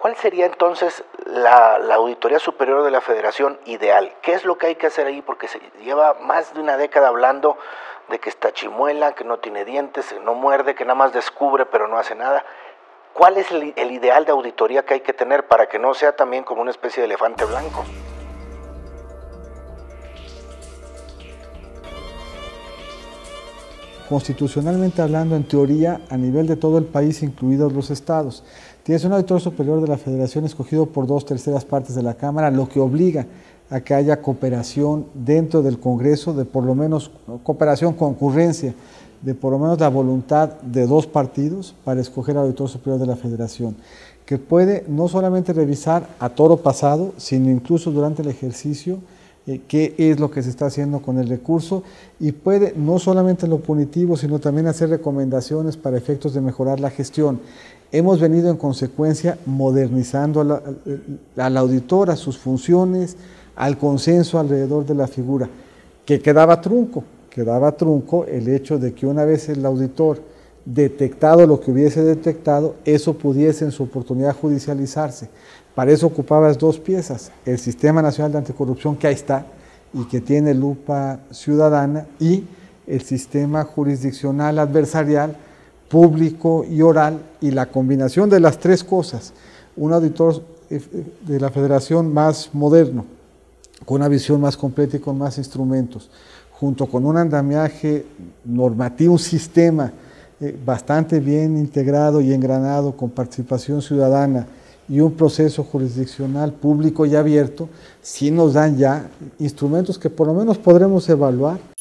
¿Cuál sería entonces la Auditoría Superior de la Federación ideal? ¿Qué es lo que hay que hacer ahí? Porque se lleva más de una década hablando de que está chimuela, que no tiene dientes, que no muerde, que nada más descubre pero no hace nada. ¿Cuál es el ideal de auditoría que hay que tener para que no sea también como una especie de elefante blanco? Constitucionalmente hablando, en teoría, a nivel de todo el país, incluidos los estados, tienes un auditor superior de la Federación escogido por 2/3 partes de la Cámara, lo que obliga a que haya cooperación dentro del Congreso, de por lo menos cooperación, concurrencia, de por lo menos la voluntad de 2 partidos para escoger al auditor superior de la Federación, que puede no solamente revisar a toro pasado, sino incluso durante el ejercicio qué es lo que se está haciendo con el recurso, y puede no solamente lo punitivo, sino también hacer recomendaciones para efectos de mejorar la gestión. Hemos venido en consecuencia modernizando al auditor, a sus funciones, al consenso alrededor de la figura, que quedaba trunco el hecho de que una vez el auditor detectado lo que hubiese detectado, eso pudiese en su oportunidad judicializarse. Para eso ocupabas 2 piezas, el Sistema Nacional de Anticorrupción, que ahí está y que tiene lupa ciudadana, y el sistema jurisdiccional adversarial, público y oral, y la combinación de las 3 cosas, un auditor de la Federación más moderno, con una visión más completa y con más instrumentos, junto con un andamiaje normativo, un sistema bastante bien integrado y engranado con participación ciudadana y un proceso jurisdiccional público y abierto, sí nos dan ya instrumentos que por lo menos podremos evaluar